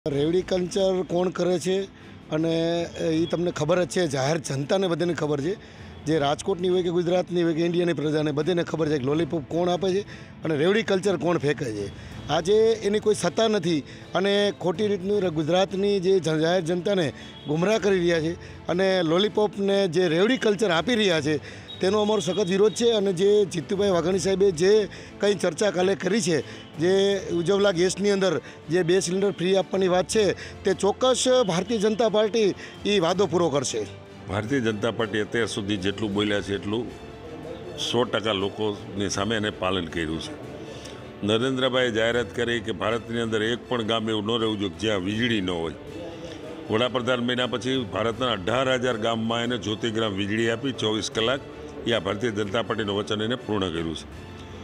રેવડી culture કોણ કરે છે અને એ તમને ખબર જ છે, જાહેર જનતાને બધાને ખબર છે, જે રાજકોટની હોય કે ગુજરાતની હોય કે ઇન્ડિયાની પ્રજાને બધાને ખબર છે કે લોલીપોપ કોણ આપે છે અને રેવડી કલ્ચર કોણ ફેંકે છે. આજે એની કોઈ સત્તા નથી અને ખોટી રીતનું ગુજરાતની જે જાહેર જનતાને ગુમરાહ કરી રહ્યા છે અને લોલીપોપને જે રેવડી કલ્ચર આપી રહ્યા છે તેનો અમારો સખત વિરોધ છે. અને જે જીતુભાઈ વાઘાણી સાહેબે જે કંઈ ચર્ચા કાલે કરી છે, જે ઉજ્જવલા ગેસની અંદર જે 2 સિલિન્ડર ફ્રી આપવાની વાત છે, તે ચોક્કસ ભારતીય જનતા પાર્ટી એ વાદો પૂરો કરશે. ભારતીય જનતા પાર્ટી અત્યાર સુધી જેટલું બોલ્યા છે એટલું 100% લોકોની સામે એને પાલન કર્યું છે. નરેન્દ્રભાઈએ જાહેરાત કરી કે ભારતની અંદર એક પણ ગામ એવું ન રહેવું જોઈએ જ્યાં વીજળી ન હોય. વડાપ્રધાન બન્યા પછી ભારતના 18,000 ગામમાં એને જ્યોતિગ્રામ વીજળી આપી 24 કલાક. એ આ ભારતીય જનતા પાર્ટીનું વચન એને પૂર્ણ કર્યું છે.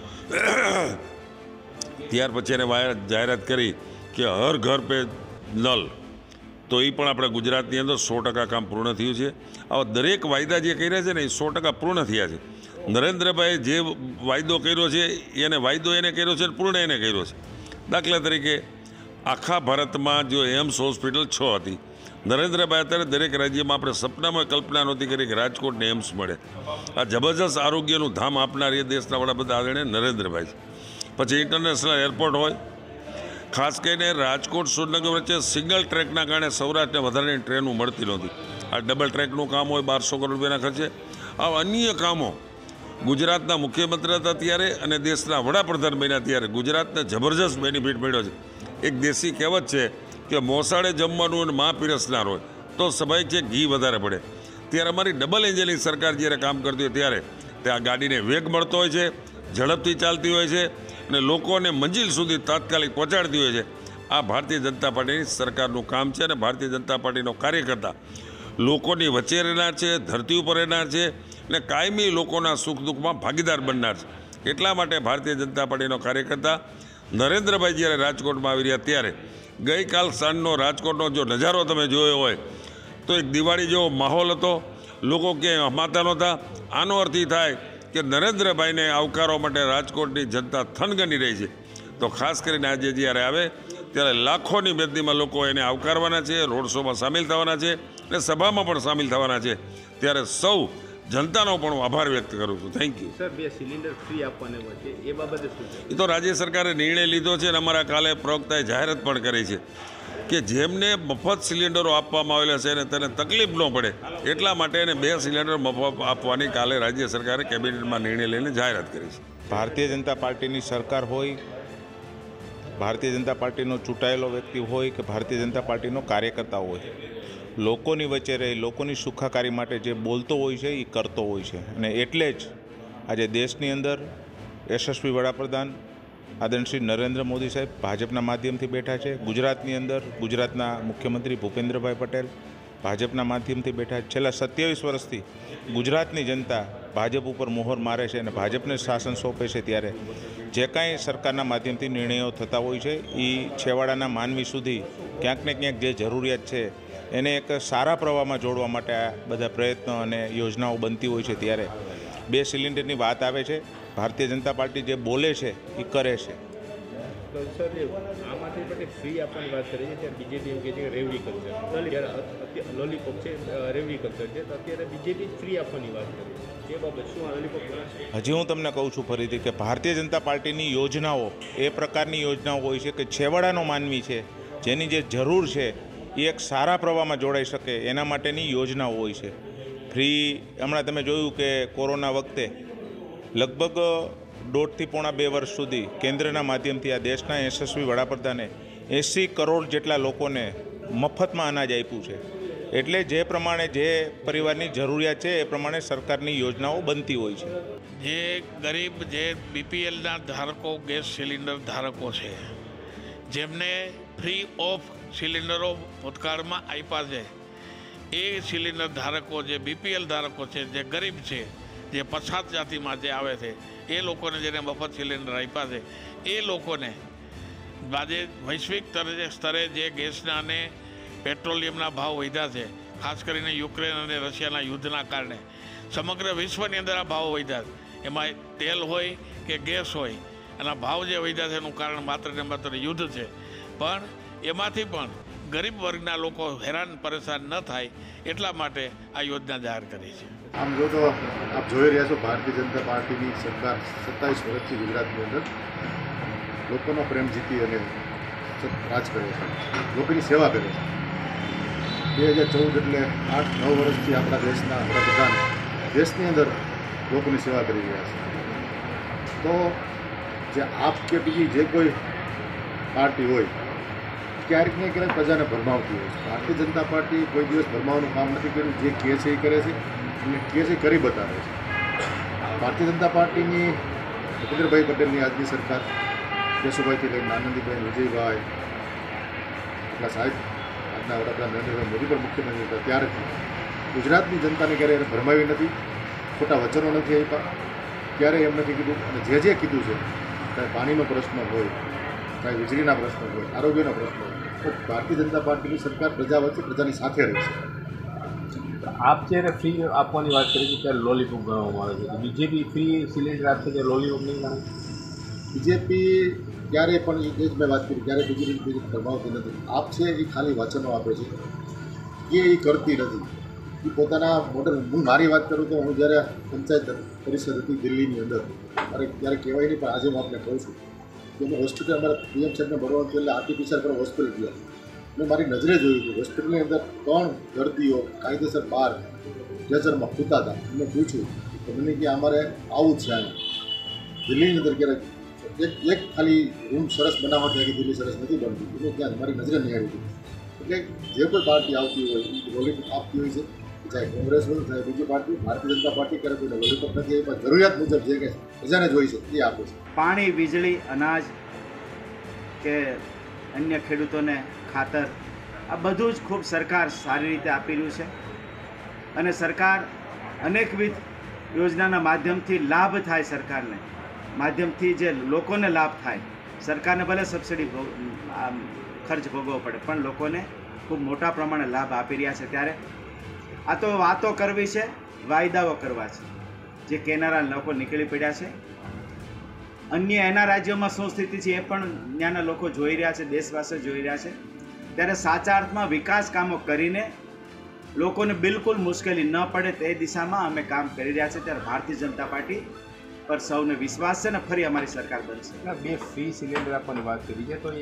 ત્યાર પછી એને જાહેરાત કરી કે હર ઘર પે નલ, તો એ પણ આપણા ગુજરાતની અંદર 100% કામ પૂર્ણ થયું છે. આવા દરેક વાયદા જે કર્યા છે ને એ 100% પૂર્ણ થયા છે. નરેન્દ્રભાઈએ જે વાયદો કર્યો છે એને કર્યો છે અને પૂર્ણ એને કર્યો છે. દાખલા તરીકે આખા ભારતમાં જો એમ્સ હોસ્પિટલ 6 હતી, નરેન્દ્રભાઈ અત્યારે દરેક રાજ્યમાં આપણે સપનામાં કલ્પના નહોતી કરી કે રાજકોટને એમ્સ મળે. આ જબરજસ્ત આરોગ્યનું ધામ આપનાર એ દેશના વડાપ્રધાન આદરણીય નરેન્દ્રભાઈ છે. પછી ઇન્ટરનેશનલ એરપોર્ટ હોય, ખાસ કરીને રાજકોટ સુરનગર વચ્ચે સિંગલ ટ્રેકના કારણે સૌરાષ્ટ્રને વધારાની ટ્રેનો મળતી નહોતી. આ ડબલ ટ્રેકનું કામ હોય 1200 કરોડ રૂપિયાના ખર્ચે. આવા અન્ય કામો ગુજરાતના મુખ્યમંત્રી હતા ત્યારે અને દેશના વડાપ્રધાન બન્યા ત્યારે ગુજરાતને જબરજસ્ત બેનિફિટ મળ્યો છે. એક દેશી કહેવત છે કે મોસાળે જમવાનું અને માં પીરસનાર હોય તો સ્વાભાવિક છે ઘી વધારે પડે. ત્યારે અમારી ડબલ એન્જિનની સરકાર જ્યારે કામ કરતી હોય ત્યારે ત્યાં ગાડીને વેગ મળતો હોય છે, ઝડપથી ચાલતી હોય છે અને લોકોને મંજિલ સુધી તાત્કાલિક પહોંચાડતી હોય છે. આ ભારતીય જનતા પાર્ટીની સરકારનું કામ છે અને ભારતીય જનતા પાર્ટીનો કાર્યકર્તા લોકોની વચ્ચે રહેનાર છે, ધરતી ઉપર રહેનાર છે અને કાયમી લોકોના સુખ દુઃખમાં ભાગીદાર બનનાર છે. એટલા માટે ભારતીય જનતા પાર્ટીનો કાર્યકર્તા નરેન્દ્રભાઈ જ્યારે રાજકોટમાં આવી રહ્યા ત્યારે ગઈકાલ સાંજનો રાજકોટનો જો નજારો તમે જોયો હોય તો એક દિવાળી જેવો માહોલ હતો. લોકો ક્યાંય હમાતા નહોતા. આનો અર્થ એ થાય કે નરેન્દ્રભાઈને આવકારવા માટે રાજકોટની જનતા થનગની રહી છે. તો ખાસ કરીને આજે જ્યારે આવે ત્યારે લાખોની મેદનીમાં લોકો એને આવકારવાના છે, રોડ શોમાં સામેલ થવાના છે અને સભામાં પણ સામેલ થવાના છે. ત્યારે સૌ જનતાનો પણ હું આભાર વ્યક્ત કરું છું. Thank you. Sir, 2 cylinder free આપવાના છે એ બાબતે શું છે? એ તો રાજ્ય સરકારે નિર્ણય લીધો છે અને અમારા કાલે પ્રવક્તાએ જાહેરાત પણ કરી છે કે જેમને મફત સિલિન્ડરો આપવામાં આવેલા છે અને તેને તકલીફ ન પડે એટલા માટે એને 2 સિલિન્ડર મફત આપવાની કાલે રાજ્ય સરકારે કેબિનેટમાં નિર્ણય લઈને જાહેરાત કરી છે. ભારતીય જનતા પાર્ટીની સરકાર હોય, ભારતીય જનતા પાર્ટીનો ચૂંટાયેલો વ્યક્તિ હોય કે ભારતીય જનતા પાર્ટીનો કાર્યકર્તા હોય, લોકોની વચ્ચે રહી લોકોની સુખાકારી માટે જે બોલતો હોય છે એ કરતો હોય છે. અને એટલે જ આજે દેશની અંદર યશસ્વી વડાપ્રધાન આદરણીય શ્રી નરેન્દ્ર મોદી સાહેબ ભાજપના માધ્યમથી બેઠા છે. ગુજરાતની અંદર ગુજરાતના મુખ્યમંત્રી ભૂપેન્દ્રભાઈ પટેલ ભાજપના માધ્યમથી બેઠા છે. છેલ્લા 27 વર્ષથી ગુજરાતની જનતા ભાજપ ઉપર મોહર મારે છે અને ભાજપને શાસન સોંપે છે. ત્યારે જે કાંઈ સરકારના માધ્યમથી નિર્ણયો થતા હોય છે એ છેવાડાના માનવી સુધી ક્યાંક ને ક્યાંક જે જરૂરિયાત છે એને એક સારા પ્રવાહમાં જોડવા માટે આ બધા પ્રયત્નો અને યોજનાઓ બનતી હોય છે. ત્યારે 2 સિલિન્ડરની વાત આવે છે. ભારતીય જનતા પાર્ટી જે બોલે છે એ કરે છે. તો સર, આમાંથી માટે ફ્રી આપવાની વાત કરી છે ત્યારે બીજેપી એમ કહે છે કે રેવડી કલ્ચર, જ્યારે લોલીપોપ છે રેવડી કલ્ચર છે, તો અત્યારે બીજેપી ફ્રી આપવાની વાત કરી છે. એ બાબત શું આ લોલીપોપ? હજી હું તમને કહું છું ફરીથી કે ભારતીય જનતા પાર્ટીની યોજનાઓ એ પ્રકારની યોજનાઓ હોય છે કે છેવાડાનો માનવી છે જેની જે જરૂર છે એ એક સારા પ્રવાહમાં જોડાઈ શકે એના માટેની યોજનાઓ હોય છે. ફ્રી હમણાં તમે જોયું કે કોરોના વખતે લગભગ 1.5 થી પોણા 2 વર્ષ સુધી કેન્દ્રના માધ્યમથી આ દેશના યશસ્વી વડાપ્રધાને 80 કરોડ જેટલા લોકોને મફતમાં અનાજ આપ્યું છે. એટલે જે પ્રમાણે જે પરિવારની જરૂરિયાત છે એ પ્રમાણે સરકારની યોજનાઓ બનતી હોય છે. જે ગરીબ જે બીપીએલના ધારકો, ગેસ સિલિન્ડર ધારકો છે, જેમને ફ્રી ઓફ સિલિન્ડરો ભૂતકાળમાં આપ્યા છે, એ સિલિન્ડર ધારકો જે બીપીએલ ધારકો છે, જે ગરીબ છે, જે પછાત જાતિમાં જે આવે છે, એ લોકોને જેને મફત સિલિન્ડર આપ્યા છે, એ લોકોને આજે વૈશ્વિક સ્તરે જે ગેસના અને પેટ્રોલિયમના ભાવ વધ્યા છે, ખાસ કરીને યુક્રેન અને રશિયાના યુદ્ધના કારણે સમગ્ર વિશ્વની અંદર આ ભાવ વધ્યા છે. એમાં તેલ હોય કે ગેસ હોય, એના ભાવ જે વધ્યા છે એનું કારણ માત્ર ને માત્ર યુદ્ધ છે. પણ એમાંથી પણ ગરીબ વર્ગના લોકો હેરાન પરેશાન ન થાય એટલા માટે આ યોજના જાહેર કરી છે. આમ જો તો આપ જોઈ રહ્યા છો, ભારતીય જનતા પાર્ટીની સરકાર 27 વર્ષથી ગુજરાતની અંદર લોકોનો પ્રેમ જીતી અને રાજ કરે છે, લોકોની સેવા કરે છે. 2014 એટલે 8-9 વર્ષથી આપણા દેશના વડાપ્રધાન દેશની અંદર લોકોની સેવા કરી રહ્યા છે. તો જે આપ કે બીજી જે કોઈ પાર્ટી હોય ક્યારેક ને ક્યારેક પ્રજાને ભરમાવતી હોય છે. ભારતીય જનતા પાર્ટી કોઈ દિવસ ભરમાવાનું કામ નથી કર્યું. જે કહે છે એ કરે છે અને કહે છે કરી બતાવે છે. ભારતીય જનતા પાર્ટીની ભૂપેન્દ્રભાઈ પટેલની આજની સરકાર, કેશુભાઈથી લઈને આનંદીબેન, વિજયભાઈ, આપણા સાહેબ આજના વડાપ્રધાન નરેન્દ્રભાઈ મોદી પણ મુખ્યમંત્રી હતા ત્યારથી ગુજરાતની જનતાને ક્યારેય એને ભરમાવી નથી, ખોટા વચનો નથી આપ્યા, ક્યારેય એમ નથી કીધું. અને જે કીધું છે, ચાહે પાણીનો પ્રશ્ન હોય, ચાહે વીજળીના પ્રશ્નો હોય, આરોગ્યનો પ્રશ્ન હોય, તો ભારતીય જનતા પાર્ટીની સરકાર પ્રજા વચ્ચે પ્રજાની સાથે રહેશે. આપ જ્યારે ફ્રી આપવાની વાત કરી છે ત્યારે લોલીપોપ ગણવામાં આવે છે. બીજેપી ફ્રી સિલિન્ડર આપશે ત્યારે લોલીપોપ નહીં ગણે? બીજેપી ક્યારેય પણ એ જ મેં વાત કરી, ક્યારેય બીજેપી ભરમાવતી નથી. આપ છે એ ખાલી વચનો આપે છે, એ કરતી નથી. એ પોતાના મોડલ, હું મારી વાત કરું તો હું જ્યારે પંચાયત પરિષદ હતી દિલ્હીની અંદર, ત્યારે કહેવાય નહીં, પણ આજે હું આપને કહું છું કે અમે હોસ્પિટલ અમારા પીએમ સાહેબને ભરવાનું એટલે આર્ટિફિશિયલ પર હોસ્પિટલ ગયા. મેં મારી નજરે જોયું હતું હોસ્પિટલની અંદર 3 દર્દીઓ કાયદેસર બહાર લેઝરમાં સૂતા હતા. મેં પૂછ્યું તો મને કે અમારે આવું જ છે. અહીંયા દિલ્હીની અંદર ક્યારેક એક ખાલી રૂમ સરસ બનાવવા કે દિલ્હી સરસ નથી બનતી, એટલે ત્યાં મારી નજરે નહીં આવી હતી. એટલે જે કોઈ પાર્ટી આવતી હોય એ લોલીપોપ આપતી હોય છે, ચાહે કોંગ્રેસ હોય, ચાહે બીજી પાર્ટી. ભારતીય જનતા પાર્ટી ક્યારે કોઈને લોલીપોપ નથી આપી, જરૂરિયાત મુજબ જે કે પ્રજાને જોઈ છે એ આપે છે. પાણી, વીજળી, અનાજ કે અન્ય ખેડૂતોને ખાતર, આ બધું જ ખૂબ સરકાર સારી રીતે આપી રહ્યું છે. અને સરકાર અનેકવિધ યોજનાના માધ્યમથી લાભ થાય, સરકારને માધ્યમથી જે લોકોને લાભ થાય. સરકારને ભલે સબસિડી ખર્ચ ભોગવવો પડે, પણ લોકોને ખૂબ મોટા પ્રમાણે લાભ આપી રહ્યા છે. ત્યારે આ તો વાતો કરવી છે, વાયદાઓ કરવા છે. જે કહેનારા લોકો નીકળી પડ્યા છે. અન્ય એના રાજ્યોમાં શું સ્થિતિ છે એ પણ ત્યાંના લોકો જોઈ રહ્યા છે, દેશવાસીઓ જોઈ રહ્યા છે. ત્યારે સાચા અર્થમાં વિકાસ કામો કરીને લોકોને બિલકુલ મુશ્કેલી ન પડે તે દિશામાં અમે કામ કરી રહ્યા છીએ. ત્યારે ભારતીય જનતા પાર્ટી પર સૌને વિશ્વાસ છે ને ફરી અમારી સરકાર બનશે. 2 ફ્રી સિલિન્ડર આપવાની વાત કરી છે તો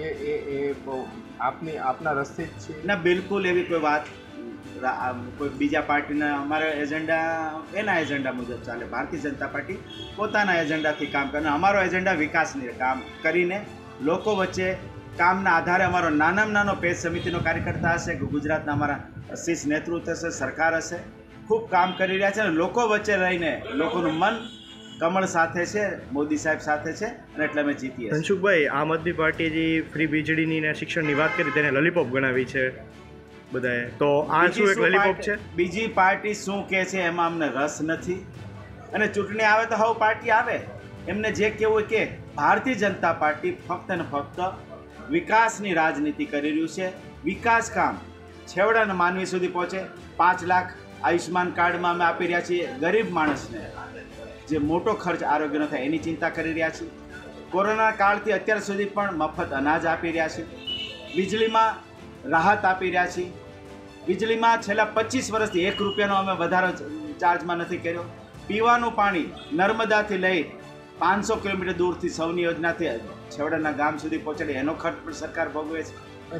આપના રસ્તે જ છે? ના, બિલકુલ એવી કોઈ વાત કોઈ બીજા પાર્ટીના, અમારા એજન્ડા એના એજન્ડા મુજબ ચાલે. ભારતીય જનતા પાર્ટી પોતાના એજન્ડાથી કામ કરે. અમારો એજન્ડા વિકાસની કામ કરીને લોકો વચ્ચે કામના આધારે અમારો નાનામાં નાનો પેજ સમિતિનો કાર્યકર્તા હશે કે ગુજરાતના અમારા શીર્ષ નેતૃત્વ હશે, સરકાર હશે, ખૂબ કામ કરી રહ્યા છે. અને લોકો વચ્ચે રહીને લોકોનું મન કમળ સાથે છે, મોદી સાહેબ સાથે છે, અને એટલે અમે જીતીએ. ધનસુખભાઈ, આમ આદમી પાર્ટીએ જે ફ્રી વીજળીની ને શિક્ષણની વાત કરી તેને લોલીપોપ ગણાવી છે બધાએ, તો આ શું એક લોલીપોપ છે? બીજી પાર્ટી શું કહે છે એમાં અમને રસ નથી. અને ચૂંટણી આવે તો હવે પાર્ટી આવે, એમને જે કહેવું કે ભારતીય જનતા પાર્ટી ફક્ત ને ફક્ત વિકાસની રાજનીતિ કરી રહ્યું છે. વિકાસ કામ છેવડાના માનવી સુધી પહોંચે. 5 લાખ આયુષ્માન કાર્ડમાં અમે આપી રહ્યા છીએ. ગરીબ માણસને જે મોટો ખર્ચ આરોગ્યનો થાય એની ચિંતા કરી રહ્યા છીએ. કોરોના કાળથી અત્યાર સુધી પણ મફત અનાજ આપી રહ્યા છીએ. વીજળીમાં રાહત આપી રહ્યા છીએ. વીજળીમાં છેલ્લા 25 વર્ષથી 1 રૂપિયાનો અમે વધારો ચાર્જમાં નથી કર્યો. પીવાનું પાણી નર્મદાથી લઈ 500 કિલોમીટર દૂરથી સૌની યોજનાથી છેવડાના ગામ સુધી પહોંચાડી એનો ખર્ચ પણ સરકાર ભોગવે છે.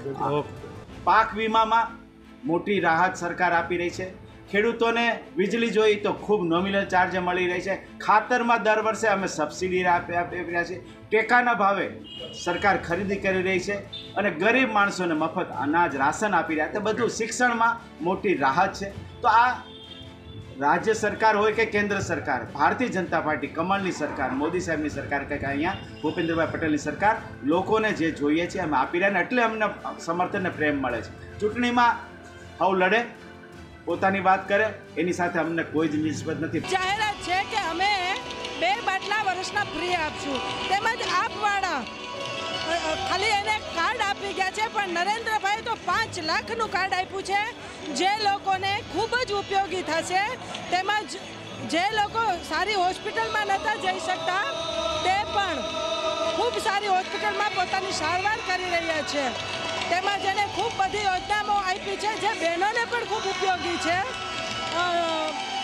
પાક વીમામાં મોટી રાહત સરકાર આપી રહી છે. ખેડૂતોને વીજળી જોઈ તો ખૂબ નોમિનલ ચાર્જે મળી રહી છે. ખાતરમાં દર વર્ષે અમે સબસિડી આપી રહ્યા છીએ. ટેકાના ભાવે સરકાર ખરીદી કરી રહી છે અને ગરીબ માણસોને મફત અનાજ, રાશન આપી રહ્યા. તે બધું શિક્ષણમાં મોટી રાહત છે. તો આ રાજ્ય સરકાર હોય કે કેન્દ્ર સરકાર, ભારતીય જનતા પાર્ટી કમળની સરકાર, મોદી સાહેબની સરકાર કે અહીંયા ભૂપેન્દ્રભાઈ પટેલની સરકાર, લોકોને જે જોઈએ છે અમે આપી રહ્યા. એટલે અમને સમર્થન ને પ્રેમ મળે છે. ચૂંટણીમાં હવ લડે, પોતાની વાત કરે, એની સાથે અમને કોઈ જ નિસ્બત નથી. જાહેરાત છે કે અમે 2 બાટલા વર્ષના ફ્રી આપશું. તેમજ આપવાળા ખાલી એને કાર્ડ આપી ગયા છે, પણ નરેન્દ્રભાઈ તો 5 લાખનું કાર્ડ આપ્યું છે, જે લોકોને ખૂબ જ ઉપયોગી થશે. તેમજ જે લોકો સારી હોસ્પિટલમાં નહોતા જઈ શકતા તે પણ ખૂબ સારી હોસ્પિટલમાં પોતાની સારવાર કરી રહ્યા છે. તેમજ એને ખૂબ બધી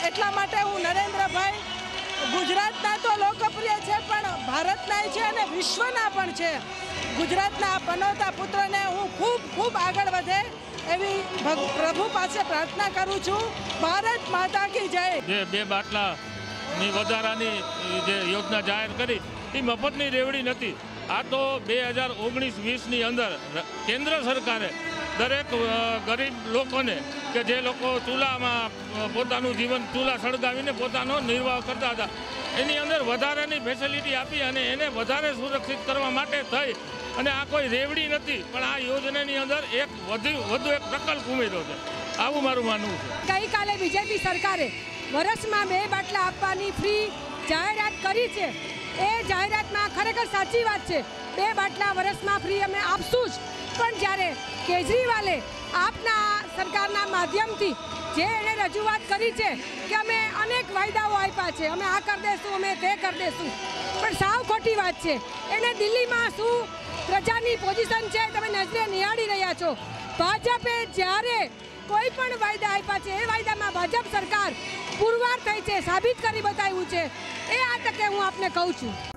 એટલા માટે હું નરેન્દ્રભાઈ ગુજરાતના તો લોકપ્રિય છે પણ ભારતના છે અને વિશ્વના પણ છે. ગુજરાતના પનોતા પુત્રને હું ખૂબ ખૂબ આગળ વધે એવી પ્રભુ પાસે પ્રાર્થના કરું છું. ભારત માતા કી જય. જે 2 બાટલાની વધારાની જે યોજના જાહેર કરી એ મફતની રેવડી નથી. આ તો 2019-20ની અંદર કેન્દ્ર સરકારે દરેક ગરીબ લોકોને કે જે લોકો ચૂલામાં પોતાનું જીવન ચૂલા સળગાવીને પોતાનો નિર્વાહ કરતા હતા એની અંદર વધારાની ફેસિલિટી આપી અને એને વધારે સુરક્ષિત કરવા માટે થઈ અને આ કોઈ રેવડી નથી પણ આ યોજનાની અંદર એક વધુ એક પ્રકલ્પ ઉમેર્યો છે. આવું મારું માનવું છે. ગઈકાલે બીજેપી સરકારે વર્ષમાં 2 બાટલા આપવાની ફ્રી જાહેરાત કરી છે. એ જાહેરાતમાં ખરેખર સાચી વાત છે. 2 બાટલા વર્ષમાં ફ્રી અમે આપશું જ. પણ જ્યારે કેજરીવાલે આપના સરકારના માધ્યમથી જે એણે રજૂઆત કરી છે કે અમે અનેક વાયદાઓ આપ્યા છે, અમે આ કરી દઈશું, અમે તે કરી દઈશું, પણ સાવ ખોટી વાત છે. એને દિલ્હીમાં શું પ્રજાની પોઝિશન છે તમે નજરે નિહાળી રહ્યા છો. ભાજપે જ્યારે કોઈ પણ વાયદા આપ્યા છે એ વાયદામાં ભાજપ સરકાર પુરવાર થઈ છે, સાબિત કરી બતાવ્યું છે. એ આ તકે હું આપને કહું છું.